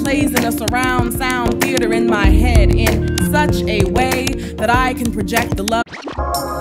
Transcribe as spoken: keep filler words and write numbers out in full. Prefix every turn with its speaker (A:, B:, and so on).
A: plays in a surround sound theater in my head in such a way that I can project the love.